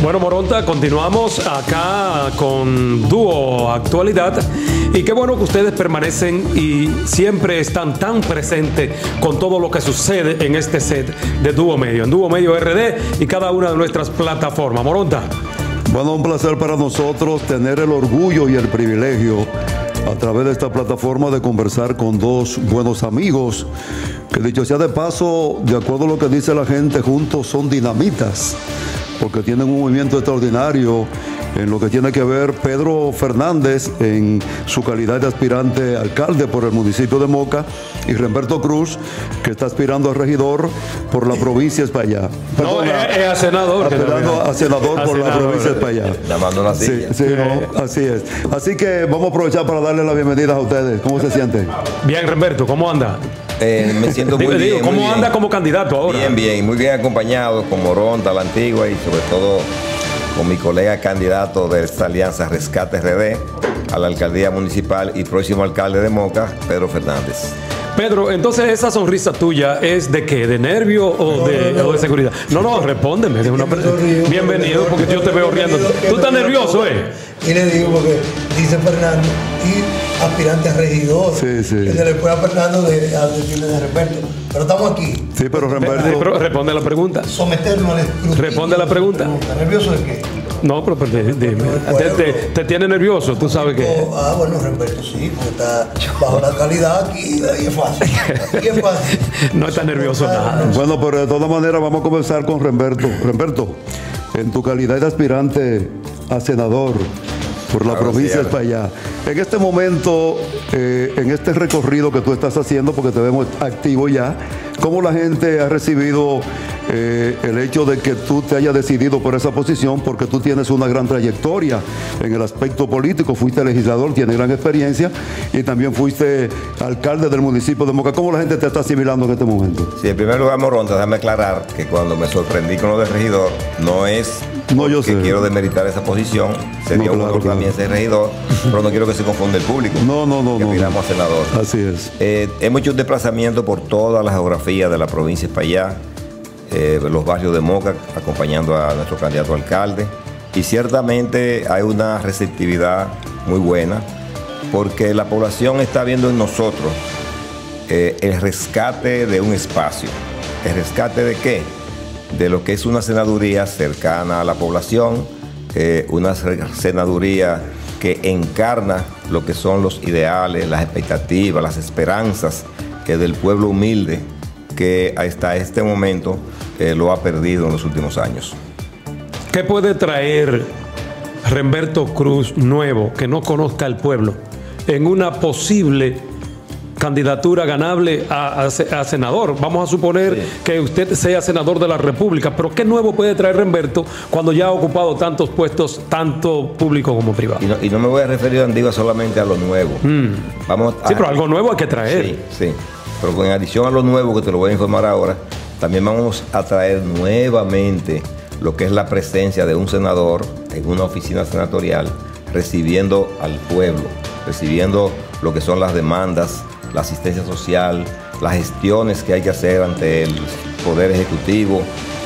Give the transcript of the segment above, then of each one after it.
Bueno, Moronta, continuamos acá con Dúo Actualidad y qué bueno que ustedes permanecen y siempre están tan presentes con todo lo que sucede en este set de Dúo Medio, en Dúo Medio RD y cada una de nuestras plataformas. Moronta. Bueno, un placer para nosotros tener el orgullo y el privilegio a través de esta plataforma de conversar con dos buenos amigos que, dicho sea de paso, de acuerdo a lo que dice la gente, juntos son dinamitas, porque tienen un movimiento extraordinario en lo que tiene que ver Pedro Fernández en su calidad de aspirante alcalde por el municipio de Moca y Remberto Cruz, que está aspirando a regidor por la provincia de España. No, es a senador. Aspirando a senador por la provincia de España. Llamando la silla. Sí, no, así es. Así que vamos a aprovechar para darle la bienvenida a ustedes. ¿Cómo se sienten? Bien, Remberto, ¿cómo anda? Me siento muy bien. ¿Cómo anda como candidato ahora? Bien, bien, muy bien acompañado con Moronta, la antigua, y sobre todo con mi colega candidato de esta alianza Rescate RD a la alcaldía municipal y próximo alcalde de Moca, Pedro Fernández. Pedro, entonces esa sonrisa tuya es de qué, de nervio o de seguridad. No, respóndeme. Bienvenido, porque yo te veo riendo. ¿Tú estás nervioso, Y le digo, porque dice Fernando, y aspirante a regidor. Sí. Que se le puede a Fernando de decirle de Remberto. Pero estamos aquí. Sí, pero Remberto. Responde la pregunta. Someternos al escrutinio. Responde la pregunta. ¿Nervioso de qué? No, pero dime. ¿Te tiene nervioso? ¿Tú sabes qué? Bueno, Remberto sí, porque está bajo la calidad aquí y es fácil. No está nervioso nada. Bueno, pero de todas maneras vamos a conversar con Remberto. Remberto, en tu calidad de aspirante a senador por la provincia de España, en este momento, en este recorrido que tú estás haciendo, porque te vemos activo ya, ¿cómo la gente ha recibido el hecho de que tú te hayas decidido por esa posición? Porque tú tienes una gran trayectoria en el aspecto político, fuiste legislador, tienes gran experiencia y también fuiste alcalde del municipio de Moca. ¿Cómo la gente te está asimilando en este momento? Sí, en primer lugar, Moronta, déjame aclarar que cuando me sorprendí con lo de regidor, no es que quiero demeritar esa posición, sería un honor también ser regidor, pero no quiero que se confunda el público. No. Que aspiramos a senador. Así es. Hemos hecho un desplazamiento por toda la geografía de la provincia de España, los barrios de Moca, acompañando a nuestro candidato a alcalde, y ciertamente hay una receptividad muy buena porque la población está viendo en nosotros el rescate de un espacio. ¿El rescate de qué? De lo que es una senaduría cercana a la población, una senaduría que encarna lo que son los ideales, las expectativas, las esperanzas del pueblo humilde que hasta este momento lo ha perdido en los últimos años. ¿Qué puede traer Remberto Cruz nuevo que no conozca el pueblo en una posible candidatura ganable a senador? Vamos a suponer que usted sea senador de la República, pero ¿qué nuevo puede traer Remberto cuando ya ha ocupado tantos puestos, tanto público como privado? Y no me voy a referir, Antigua, solamente a lo nuevo. Sí, pero algo nuevo hay que traer. Sí. Pero en adición a lo nuevo, que te lo voy a informar ahora, también vamos a traer nuevamente lo que es la presencia de un senador en una oficina senatorial, recibiendo al pueblo, recibiendo lo que son las demandas, la asistencia social, las gestiones que hay que hacer ante el Poder Ejecutivo,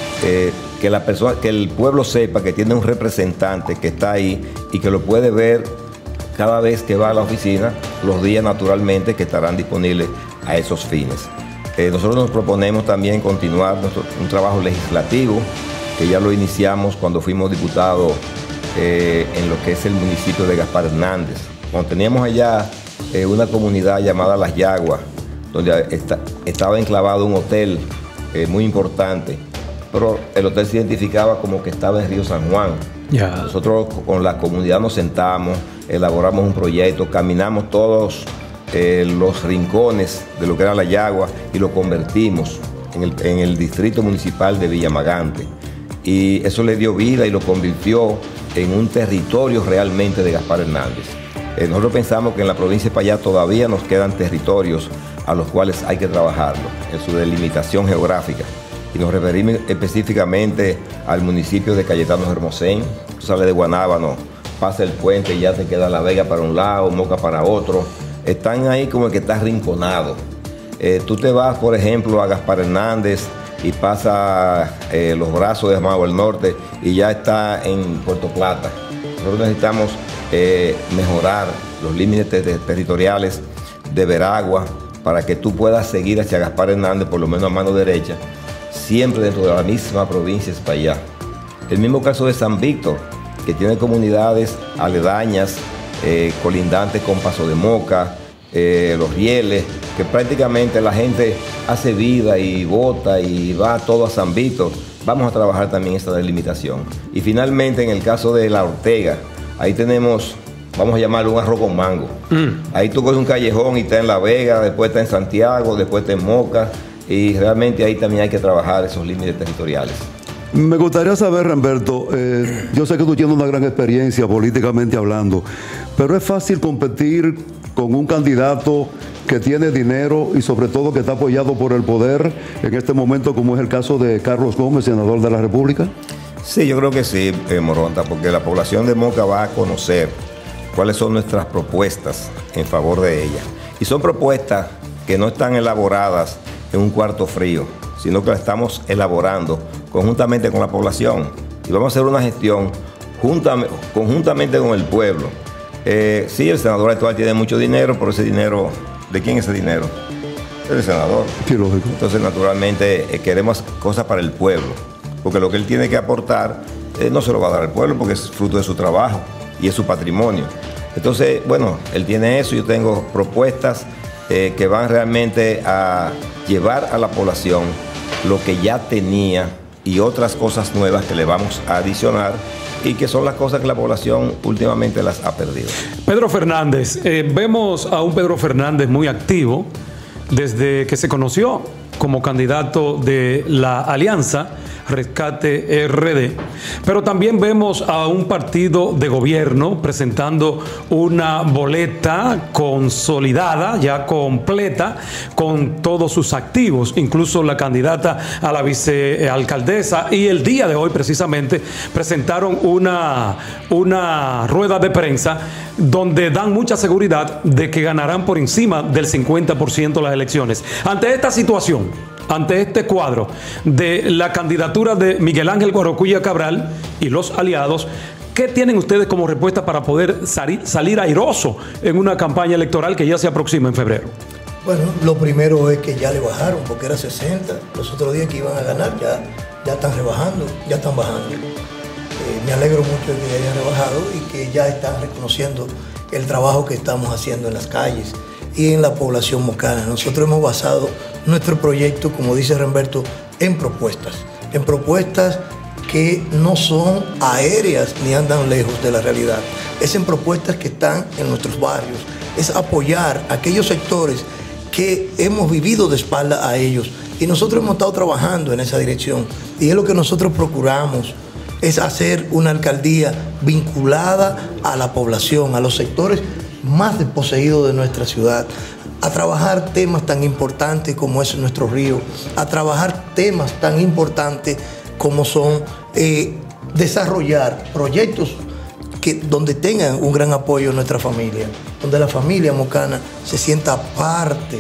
que el pueblo sepa que tiene un representante que está ahí y que lo puede ver cada vez que va a la oficina, los días naturalmente que estarán disponibles a esos fines. Nosotros nos proponemos también continuar un trabajo legislativo, que ya lo iniciamos cuando fuimos diputados en lo que es el municipio de Gaspar Hernández. Cuando teníamos allá una comunidad llamada Las Yaguas, donde estaba enclavado un hotel muy importante, pero el hotel se identificaba como que estaba en Río San Juan. Nosotros con la comunidad nos sentamos, elaboramos un proyecto, caminamos todos los rincones de lo que era La Yagua y lo convertimos en el distrito municipal de Villamagante. Y eso le dio vida y lo convirtió en un territorio realmente de Gaspar Hernández. Nosotros pensamos que en la provincia de Payá todavía nos quedan territorios a los cuales hay que trabajarlo en su delimitación geográfica. Y nos referimos específicamente al municipio de Cayetano Hermosén. Tú sales de Guanábano, pasa el puente y ya te queda La Vega para un lado, Moca para otro. Están ahí como el que está rinconado. Tú te vas, por ejemplo, a Gaspar Hernández y pasa Los Brazos de Amado del Norte y ya está en Puerto Plata. Nosotros necesitamos mejorar los límites territoriales de Veragua para que tú puedas seguir hacia Gaspar Hernández, por lo menos a mano derecha, siempre dentro de la misma provincia de Espaillá. El mismo caso de San Víctor, que tiene comunidades aledañas, colindantes con Paso de Moca, Los Rieles, que prácticamente la gente hace vida y vota y va todo a San Víctor. Vamos a trabajar también esta delimitación. Y finalmente, en el caso de La Ortega, ahí tenemos, vamos a llamarlo un arroz con mango. Ahí tú coges un callejón y está en La Vega, después está en Santiago, después está en Moca, y realmente ahí también hay que trabajar esos límites territoriales. Me gustaría saber, Remberto, yo sé que tú tienes una gran experiencia políticamente hablando, pero es fácil competir con un candidato que tiene dinero y sobre todo que está apoyado por el poder en este momento, como es el caso de Carlos Gómez, senador de la República. Sí, yo creo que sí, Moronta, porque la población de Moca va a conocer cuáles son nuestras propuestas en favor de ella. Y son propuestas que no están elaboradas en un cuarto frío, sino que las estamos elaborando conjuntamente con la población. Y vamos a hacer una gestión conjuntamente con el pueblo. Sí, el senador actual tiene mucho dinero, pero ese dinero, ¿de quién es ese dinero? Del senador. Sí, lógico. Entonces, naturalmente, queremos cosas para el pueblo, porque lo que él tiene que aportar no se lo va a dar al pueblo, porque es fruto de su trabajo y es su patrimonio. Entonces, bueno, él tiene eso, yo tengo propuestas que van realmente a llevar a la población lo que ya tenía y otras cosas nuevas que le vamos a adicionar y que son las cosas que la población últimamente las ha perdido. Pedro Fernández, vemos a un Pedro Fernández muy activo desde que se conoció como candidato de la Alianza Rescate RD, pero también vemos a un partido de gobierno presentando una boleta consolidada, ya completa, con todos sus activos, incluso la candidata a la vicealcaldesa, y el día de hoy precisamente presentaron una rueda de prensa donde dan mucha seguridad de que ganarán por encima del 50% las elecciones. Ante esta situación, ante este cuadro de la candidatura de Miguel Ángel Guarocuya Cabral y los aliados, ¿qué tienen ustedes como respuesta para poder salir airoso en una campaña electoral que ya se aproxima en febrero? Bueno, lo primero es que ya le bajaron, porque era 60, los otros días que iban a ganar ya están rebajando, ya están bajando. Me alegro mucho de que hayan rebajado y que ya están reconociendo el trabajo que estamos haciendo en las calles y en la población mocana. Nosotros hemos basado nuestro proyecto, como dice Remberto, en propuestas que no son aéreas ni andan lejos de la realidad. Es en propuestas que están en nuestros barrios, es apoyar a aquellos sectores que hemos vivido de espalda a ellos y nosotros hemos estado trabajando en esa dirección y es lo que nosotros procuramos, es hacer una alcaldía vinculada a la población, a los sectores más desposeídos de nuestra ciudad, a trabajar temas tan importantes como es nuestro río, a trabajar temas tan importantes como son desarrollar proyectos donde tengan un gran apoyo nuestra familia, donde la familia mocana se sienta parte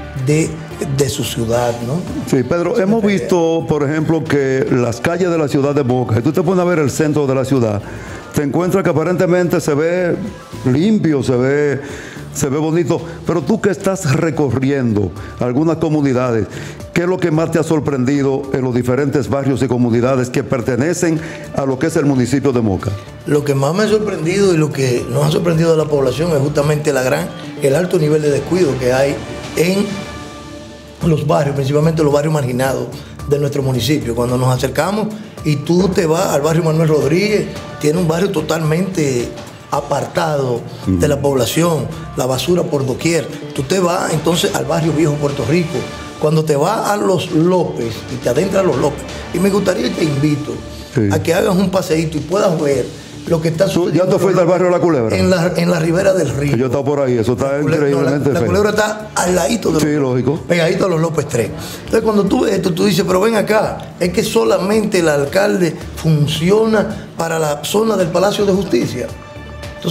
de su ciudad, ¿no? Sí, Pedro, hemos visto, por ejemplo, que las calles de la ciudad de Moca, si tú te pones a ver el centro de la ciudad, te encuentras que aparentemente se ve limpio, se ve bonito, pero tú que estás recorriendo algunas comunidades, ¿qué es lo que más te ha sorprendido en los diferentes barrios y comunidades que pertenecen a lo que es el municipio de Moca? Lo que más me ha sorprendido y lo que nos ha sorprendido a la población es justamente el alto nivel de descuido que hay en los barrios, principalmente los barrios marginados de nuestro municipio. Cuando nos acercamos y tú te vas al barrio Manuel Rodríguez, tiene un barrio totalmente apartado de la población, la basura por doquier. Tú te vas entonces al barrio Viejo Puerto Rico, cuando te vas a Los López y te adentras a Los López, y me gustaría y te invito a que hagas un paseíto y puedas ver lo que está sucediendo. ¿Ya te fuiste al barrio La Culebra? En la ribera del río. Yo estaba por ahí, eso está increíblemente feo. La Culebra está al ladito de lógico. Pegadito a Los López 3. Entonces cuando tú ves esto, tú dices, pero ven acá, es que solamente el alcalde funciona para la zona del Palacio de Justicia. Entonces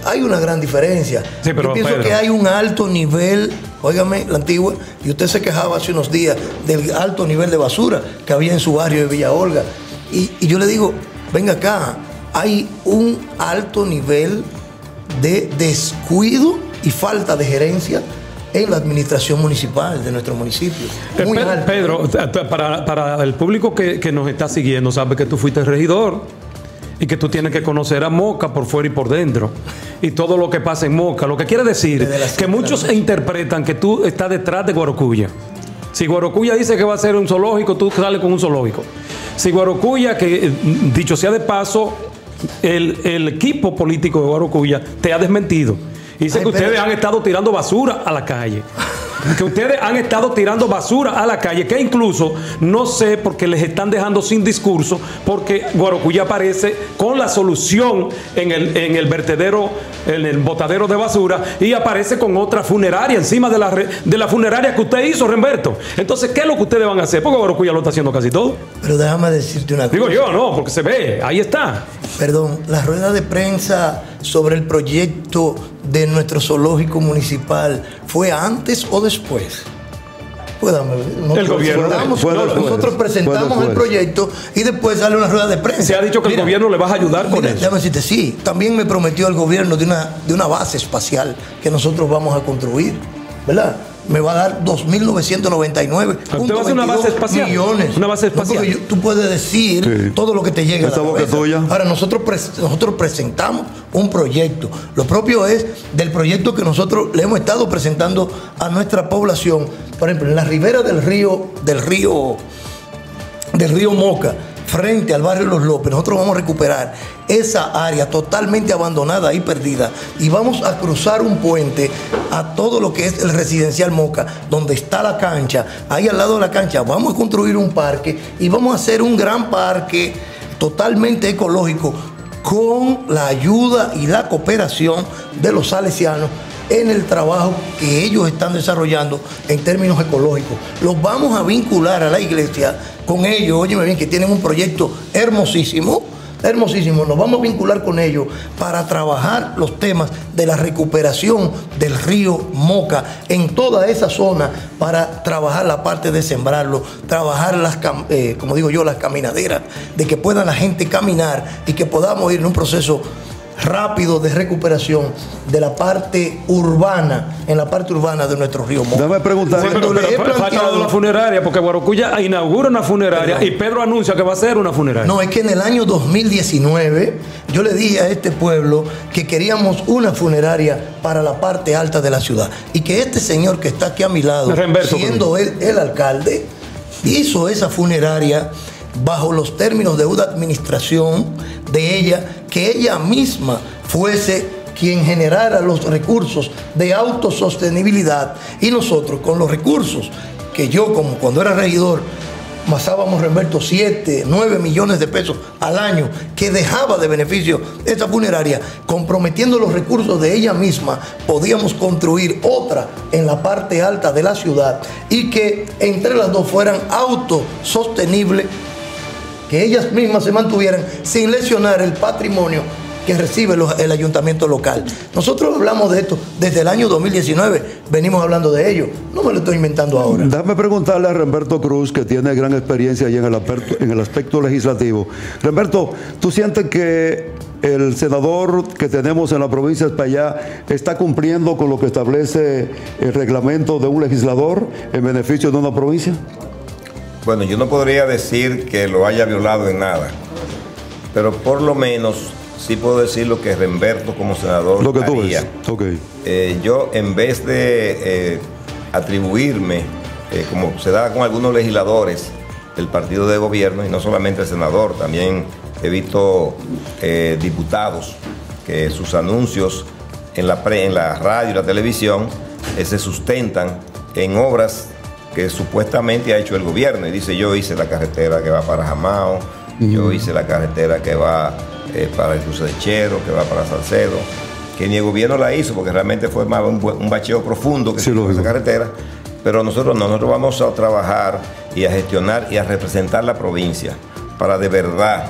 hay una gran diferencia. Sí, pero, yo pienso Pedro, que hay un alto nivel, óigame, la Antigua, y usted se quejaba hace unos días del alto nivel de basura que había en su barrio de Villa Olga. Y yo le digo, venga acá, hay un alto nivel de descuido y falta de gerencia en la administración municipal de nuestro municipio. Muy alto. Pedro, para el público que nos está siguiendo, sabe que tú fuiste regidor y que tú tienes que conocer a Moca por fuera y por dentro y todo lo que pasa en Moca. Lo que quiere decir que muchos interpretan que tú estás detrás de Guarocuya. Si Guarocuya dice que va a ser un zoológico, tú sales con un zoológico. Si Guarocuya, que dicho sea de paso, el equipo político de Guarocuya te ha desmentido. Dice que ustedes han estado tirando basura a la calle. Que ustedes han estado tirando basura a la calle, que incluso no sé por qué les están dejando sin discurso, porque Guarocuya aparece con la solución en el vertedero, en el botadero de basura, y aparece con otra funeraria encima de la funeraria que usted hizo, Remberto. Entonces, ¿qué es lo que ustedes van a hacer? Porque Guarocuya lo está haciendo casi todo. Pero déjame decirte una cosa. Digo yo, no, porque se ve, ahí está. Perdón, la rueda de prensa sobre el proyecto de nuestro zoológico municipal fue antes o después. Pues el gobierno. Nosotros presentamos el proyecto y después sale una rueda de prensa. Se ha dicho que el gobierno le va a ayudar con eso. Déjame decirte, sí, también me prometió el gobierno de una base espacial que nosotros vamos a construir, ¿verdad? Me va a dar 2.999. ¿Usted va a hacer una base espacial? Millones. Una base espacial. No, tú puedes decir todo lo que te llegue a la cabeza. Ahora, nosotros presentamos un proyecto. Lo propio es del proyecto que nosotros le hemos estado presentando a nuestra población. Por ejemplo, en la ribera del río Moca, frente al barrio Los López, nosotros vamos a recuperar esa área totalmente abandonada y perdida y vamos a cruzar un puente a todo lo que es el residencial Moca, donde está la cancha. Ahí al lado de la cancha vamos a construir un parque y vamos a hacer un gran parque totalmente ecológico con la ayuda y la cooperación de los salesianos en el trabajo que ellos están desarrollando en términos ecológicos. Los vamos a vincular a la iglesia con ellos, óyeme bien, que tienen un proyecto hermosísimo, nos vamos a vincular con ellos para trabajar los temas de la recuperación del río Moca en toda esa zona, para trabajar la parte de sembrarlo, trabajar las caminaderas, de que pueda la gente caminar y que podamos ir en un proceso rápido de recuperación de la parte urbana, en la parte urbana de nuestro río Moca. Déjame preguntar. Sí, pero falta de la funeraria, porque Guarocuya inaugura una funeraria y Pedro anuncia que va a hacer una funeraria. No, es que en el año 2019 yo le dije a este pueblo que queríamos una funeraria para la parte alta de la ciudad y que este señor que está aquí a mi lado, siendo él el alcalde, hizo esa funeraria bajo los términos de una administración de ella, que ella misma fuese quien generara los recursos de autosostenibilidad, y nosotros con los recursos que yo, como cuando era regidor, masábamos, Remberto, 7, 9 millones de pesos al año que dejaba de beneficio esta funeraria, comprometiendo los recursos de ella misma, podíamos construir otra en la parte alta de la ciudad y que entre las dos fueran autosostenibles, que ellas mismas se mantuvieran sin lesionar el patrimonio que recibe el ayuntamiento local. Nosotros hablamos de esto desde el año 2019, venimos hablando de ello, no me lo estoy inventando ahora. Déjame preguntarle a Remberto Cruz, que tiene gran experiencia allí en el aspecto legislativo. Remberto, ¿tú sientes que el senador que tenemos en la provincia de Espaillá está cumpliendo con lo que establece el reglamento de un legislador en beneficio de una provincia? Bueno, yo no podría decir que lo haya violado en nada, pero por lo menos sí puedo decir lo que Remberto como senador lo que haría. tú ves. Okay. Yo, en vez de atribuirme, como se da con algunos legisladores del partido de gobierno, y no solamente el senador, también he visto diputados que sus anuncios en la radio y la televisión se sustentan en obras que supuestamente ha hecho el gobierno, y dice: yo hice la carretera que va para Jamao, yo hice la carretera que va para el cruce de Chero, que va para Salcedo, que ni el gobierno la hizo, porque realmente fue más un bacheo profundo que se hizo esa carretera. Pero nosotros vamos a trabajar y a gestionar y a representar la provincia para de verdad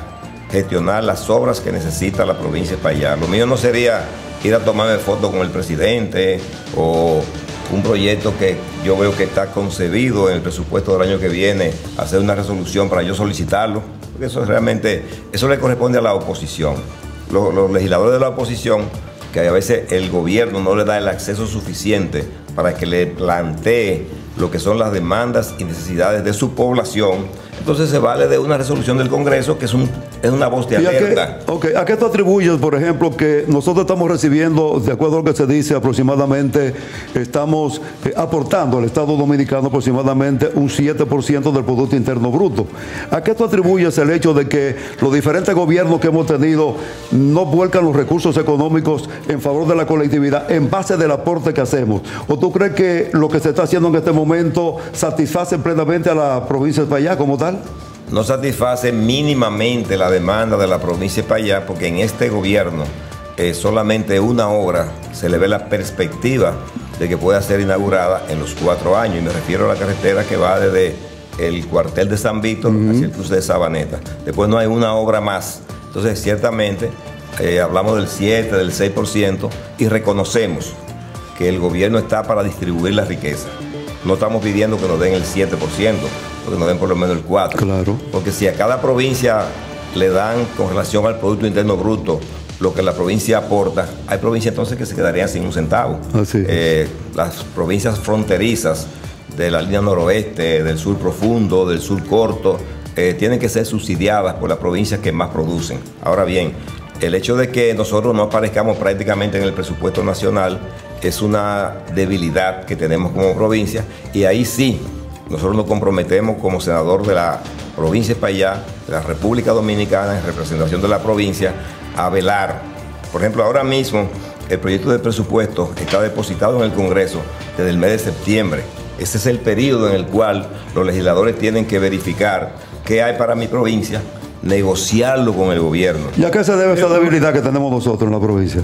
gestionar las obras que necesita la provincia de Espaillat. Lo mío no sería ir a tomarme fotos con el presidente o un proyecto que yo veo que está concebido en el presupuesto del año que viene, hacer una resolución para yo solicitarlo, porque eso realmente, eso le corresponde a la oposición. Los legisladores de la oposición, que a veces el gobierno no le da el acceso suficiente para que le plantee lo que son las demandas y necesidades de su población, entonces se vale de una resolución del Congreso que es una voz de alerta. ¿A qué tú atribuyes, por ejemplo, que nosotros estamos recibiendo, de acuerdo a lo que se dice, aproximadamente, estamos aportando al Estado Dominicano aproximadamente un 7% del Producto Interno Bruto? ¿A qué tú atribuyes el hecho de que los diferentes gobiernos que hemos tenido no vuelcan los recursos económicos en favor de la colectividad en base del aporte que hacemos? ¿O tú crees que lo que se está haciendo en este momento satisface plenamente a la provincia de Espaillat como tal? No satisface mínimamente la demanda de la provincia de Espaillat, porque en este gobierno solamente una obra se le ve la perspectiva de que pueda ser inaugurada en los 4 años, y me refiero a la carretera que va desde el cuartel de San Víctor hacia el cruce de Sabaneta. Después no hay una obra más. Entonces, ciertamente, hablamos del 7, del 6%, y reconocemos que el gobierno está para distribuir la riqueza. No estamos pidiendo que nos den el 7%, porque nos den por lo menos el 4%. Claro. Porque si a cada provincia le dan con relación al Producto Interno Bruto lo que la provincia aporta, hay provincias entonces que se quedarían sin un centavo. Así es. Las provincias fronterizas de la línea noroeste, del sur profundo, del sur corto, tienen que ser subsidiadas por las provincias que más producen. Ahora bien, el hecho de que nosotros no aparezcamos prácticamente en el presupuesto nacional es una debilidad que tenemos como provincia, y ahí sí nosotros nos comprometemos como senador de la provincia de Espaillat, de la República Dominicana, en representación de la provincia, a velar. Por ejemplo, ahora mismo el proyecto de presupuesto está depositado en el Congreso desde el mes de septiembre. Ese es el periodo en el cual los legisladores tienen que verificar qué hay para mi provincia, negociarlo con el gobierno. ¿Y a qué se debe esa debilidad que tenemos nosotros en la provincia?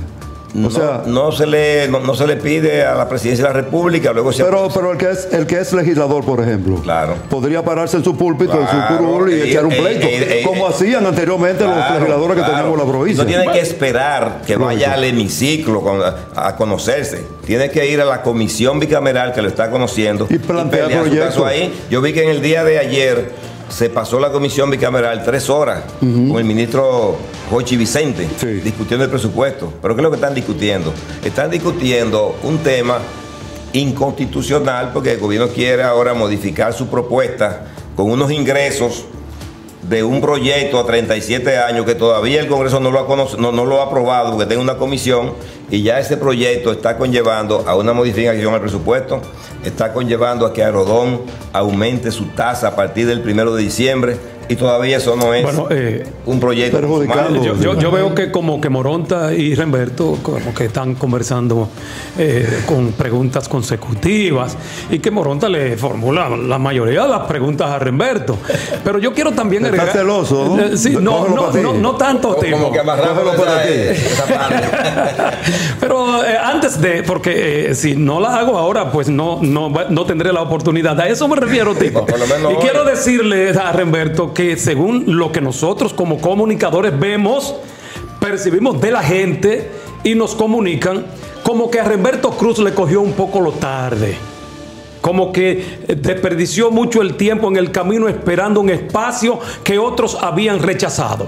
No se le pide a la presidencia de la República, luego se... Pero el que es legislador, por ejemplo, claro, podría pararse en su púlpito, en su curul y echar un pleito, como hacían anteriormente los legisladores que teníamos en la provincia. No tiene que esperar que vaya al hemiciclo a conocerse. Tiene que ir a la comisión bicameral que lo está conociendo y plantear proyectos ahí. Yo vi que en el día de ayer se pasó la comisión bicameral 3 horas con el ministro Jochi Vicente, discutiendo el presupuesto. ¿Pero qué es lo que están discutiendo? Están discutiendo un tema inconstitucional, porque el gobierno quiere ahora modificar su propuesta con unos ingresos de un proyecto a 37 años que todavía el Congreso no lo ha aprobado, porque tiene una comisión, y ya ese proyecto está conllevando a una modificación al presupuesto, está conllevando a que Aerodón aumente su tasa a partir del 1 de diciembre, y todavía eso no es un proyecto. Yo veo que como que Moronta y Remberto como que están conversando con preguntas consecutivas, y que Moronta le formula la mayoría de las preguntas a Remberto. Pero yo quiero también agregar... ¿Estás celoso? ¿no? Sí, no tanto tipo. Como que amarramos esa parte. Pero antes de, porque si no la hago ahora, pues no tendré la oportunidad. A eso me refiero, tipo. Y quiero decirle a Remberto que según lo que nosotros como comunicadores vemos, percibimos de la gente y nos comunican, como que a Remberto Cruz le cogió un poco lo tarde. Como que desperdició mucho el tiempo en el camino esperando un espacio que otros habían rechazado.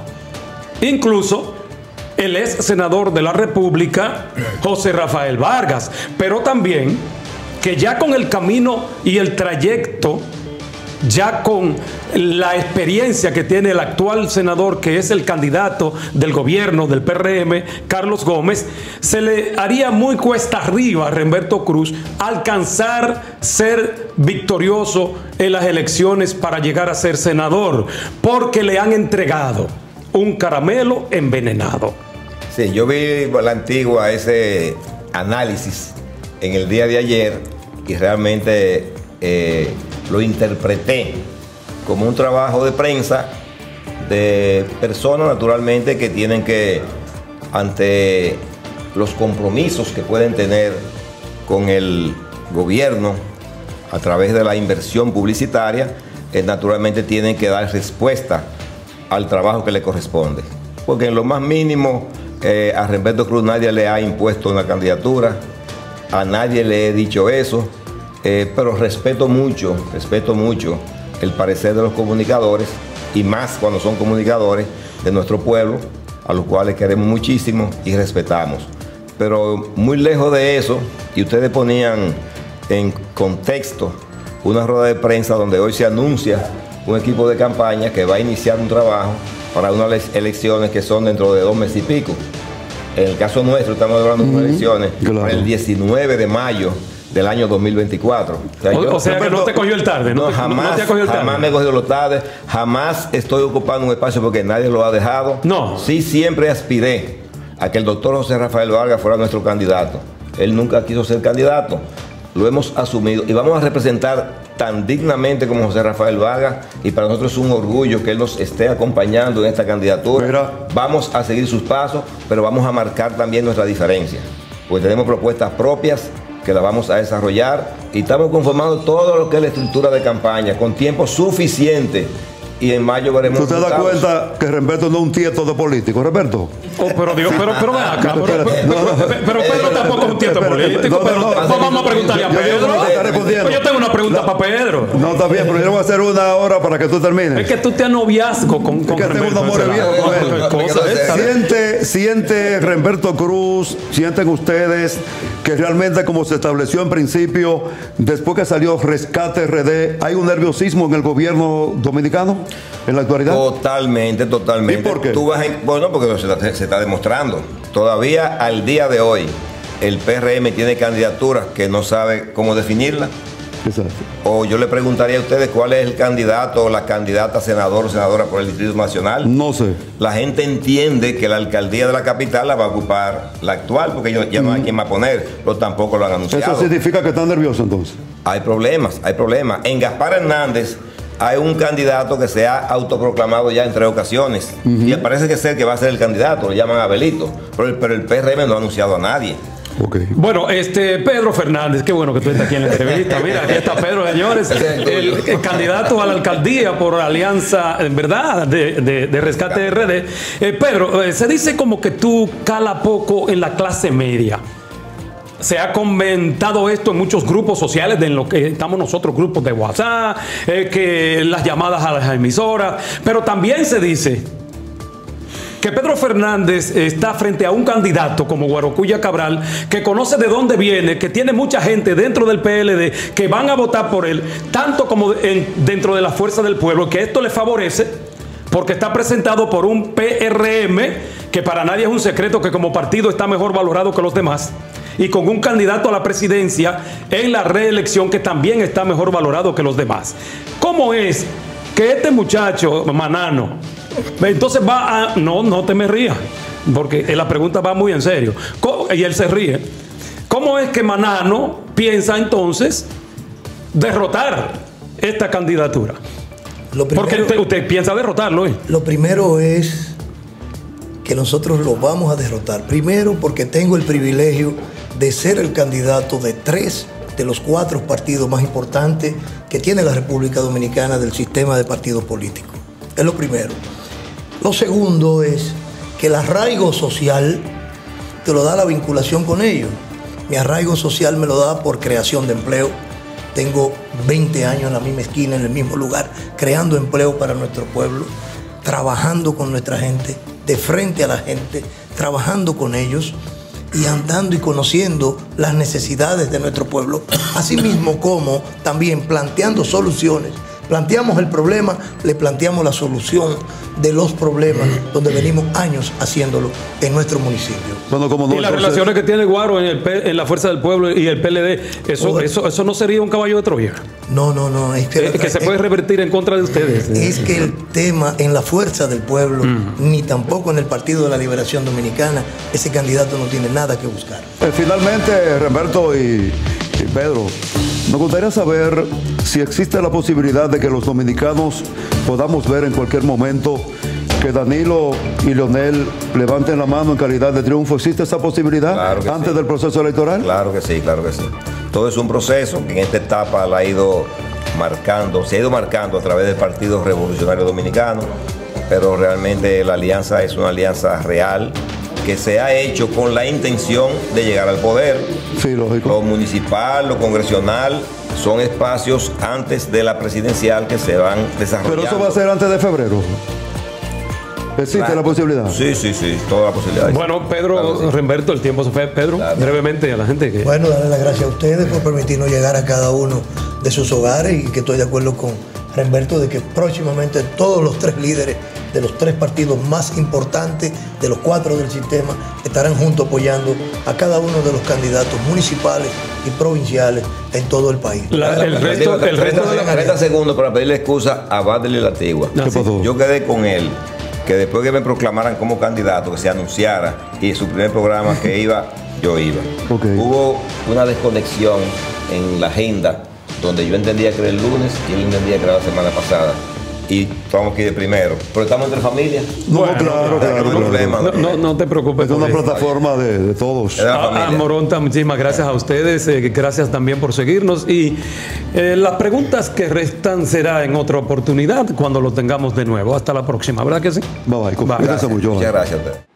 Incluso el ex senador de la República, José Rafael Vargas, pero también que ya con el camino y el trayecto, ya con la experiencia que tiene el actual senador, que es el candidato del gobierno del PRM, Carlos Gómez, se le haría muy cuesta arriba a Remberto Cruz alcanzar ser victorioso en las elecciones para llegar a ser senador, porque le han entregado un caramelo envenenado. Sí, yo vi la antigua ese análisis en el día de ayer y realmente lo interpreté como un trabajo de prensa de personas naturalmente que tienen que, ante los compromisos que pueden tener con el gobierno a través de la inversión publicitaria, naturalmente tienen que dar respuesta al trabajo que le corresponde. Porque en lo más mínimo a Remberto Cruz nadie le ha impuesto una candidatura, a nadie le he dicho eso, pero respeto mucho el parecer de los comunicadores, y más cuando son comunicadores de nuestro pueblo, a los cuales queremos muchísimo y respetamos. Pero muy lejos de eso, y ustedes ponían en contexto una rueda de prensa donde hoy se anuncia un equipo de campaña que va a iniciar un trabajo para unas elecciones que son dentro de 2 meses y pico. En el caso nuestro estamos hablando de unas elecciones para el 19 de mayo del año 2024. O sea que no te cogió el tarde. Jamás me he cogido los tarde, jamás estoy ocupando un espacio porque nadie lo ha dejado. No. Sí, siempre aspiré a que el doctor José Rafael Vargas fuera nuestro candidato. Él nunca quiso ser candidato. Lo hemos asumido y vamos a representar tan dignamente como José Rafael Vargas, y para nosotros es un orgullo que él nos esté acompañando en esta candidatura. Vamos a seguir sus pasos, pero vamos a marcar también nuestra diferencia, pues tenemos propuestas propias que las vamos a desarrollar y estamos conformando todo lo que es la estructura de campaña con tiempo suficiente, y en mayo veremos. ¿Usted da cuenta que Remberto no es un tieto de político, Remberto? Pero ven acá, pero Pedro tampoco es un tieto político. Vamos a preguntarle a Pedro. Yo tengo una pregunta para Pedro. No, está bien, pero yo voy a hacer una ahora para que tú termines. Es que tú te noviazgo con es que tengo un amor viejo con él. Siente Remberto Cruz, sienten ustedes que realmente, como se estableció en principio, después que salió Rescate RD, ¿hay un nerviosismo en el gobierno dominicano en la actualidad? Totalmente. ¿Y por qué? Bueno, porque se está demostrando. Todavía al día de hoy, el PRM tiene candidaturas que no sabe cómo definirla. Exacto. O yo le preguntaría a ustedes cuál es el candidato o la candidata senador o senadora por el Distrito Nacional. No sé. La gente entiende que la alcaldía de la capital la va a ocupar la actual, porque ya no hay quien va a poner, pero tampoco lo han anunciado. ¿Eso significa que están nerviosos entonces? Hay problemas. En Gaspar Hernández hay un candidato que se ha autoproclamado ya en 3 ocasiones. Y parece que ser que va a ser el candidato, lo llaman Abelito, pero el PRM no ha anunciado a nadie. Okay. Bueno, Pedro Fernández, qué bueno que tú estás aquí en la entrevista. Mira, aquí está Pedro, señores, el candidato a la alcaldía por alianza, en verdad, de Rescate RD. Pedro, se dice como que tú cala poco en la clase media. Se ha comentado esto en muchos grupos sociales, en los que estamos nosotros, grupos de WhatsApp, que las llamadas a las emisoras, pero también se dice que Pedro Fernández está frente a un candidato como Guarocuya Cabral, que conoce de dónde viene, que tiene mucha gente dentro del PLD que van a votar por él, tanto como dentro de la fuerza del pueblo, que esto le favorece porque está presentado por un PRM que para nadie es un secreto que como partido está mejor valorado que los demás, y con un candidato a la presidencia en la reelección que también está mejor valorado que los demás. ¿Cómo es que este muchacho, Manano, entonces va a... No te me rías, porque la pregunta va muy en serio. Y él se ríe. ¿Cómo es que Manano piensa entonces derrotar esta candidatura? Porque usted piensa derrotarlo, ¿eh? Lo primero es que nosotros lo vamos a derrotar. Primero porque tengo el privilegio de ser el candidato de 3 de los 4 partidos más importantes que tiene la República Dominicana del sistema de partidos políticos. Es lo primero. Lo segundo es que el arraigo social te lo da la vinculación con ellos. Mi arraigo social me lo da por creación de empleo. Tengo 20 años en la misma esquina, en el mismo lugar, creando empleo para nuestro pueblo, trabajando con nuestra gente, de frente a la gente, trabajando con ellos y andando y conociendo las necesidades de nuestro pueblo, así mismo como también planteando soluciones. Planteamos el problema, le planteamos la solución de los problemas, donde venimos años haciéndolo en nuestro municipio. Bueno, como no, y las relaciones que tiene Guaro en la Fuerza del Pueblo y el PLD, eso no sería un caballo de Troya. No. Es que se puede revertir en contra de ustedes. Es que el tema en la Fuerza del Pueblo, ni tampoco en el Partido de la Liberación Dominicana, ese candidato no tiene nada que buscar. Finalmente, Remberto y Pedro, nos gustaría saber si existe la posibilidad de que los dominicanos podamos ver en cualquier momento que Danilo y Leonel levanten la mano en calidad de triunfo. ¿Existe esa posibilidad antes del proceso electoral? Claro que sí. Todo es un proceso que en esta etapa se ha ido marcando a través del Partido Revolucionario Dominicano, pero realmente la alianza es una alianza real que se ha hecho con la intención de llegar al poder. Sí, lógico. Lo municipal, lo congresional, son espacios antes de la presidencial que se van desarrollando. Pero eso va a ser antes de febrero. ¿Existe la posibilidad? Sí, toda la posibilidad. Bueno, Pedro, Claro, sí. Remberto, el tiempo se fue. Pedro, brevemente a la gente que... Bueno, darle las gracias a ustedes por permitirnos llegar a cada uno de sus hogares y que estoy de acuerdo con Remberto de que próximamente todos los 3 líderes de los 3 partidos más importantes, de los 4 del sistema, estarán juntos apoyando a cada uno de los candidatos municipales y provinciales en todo el país. el resto de la... 30 segundos para pedirle excusa a Badley La Antigua. ¿Qué pasó? Yo quedé con él, que después que me proclamaran como candidato, que se anunciara, y su primer programa que iba, yo iba. Ok. Hubo una desconexión en la agenda, donde yo entendía que era el lunes y él entendía que era la semana pasada. Y estamos aquí de primero. Pero estamos entre familias. No, Bueno, claro. No te preocupes. Es una por eso. plataforma de todos. Es la familia. Moronta, muchísimas gracias a ustedes, gracias también por seguirnos y las preguntas que restan será en otra oportunidad cuando lo tengamos de nuevo. Hasta la próxima, ¿verdad que sí? Bye bye. Bye. Cuídense mucho. Muchas gracias a ustedes.